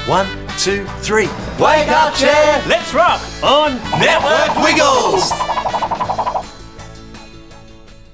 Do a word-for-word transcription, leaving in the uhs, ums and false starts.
One, two, three. Wake up, chair! Let's rock on Network Wiggles!